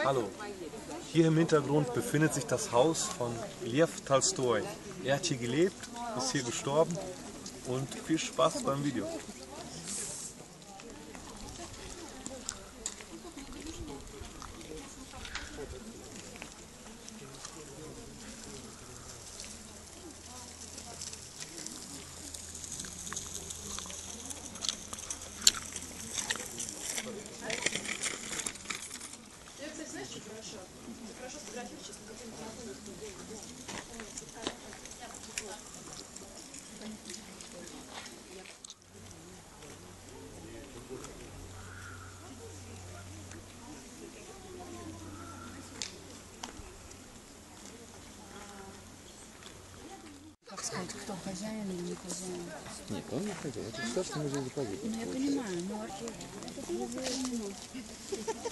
Hallo, hier im Hintergrund befindet sich das Haus von Lew Tolstoi. Er hat hier gelebt, ist hier gestorben und viel Spaß beim Video. Как сказать, кто хозяин или не хозяин? Нет, он не хозяин, это государственный музей депозита. Ну я понимаю, но архив это не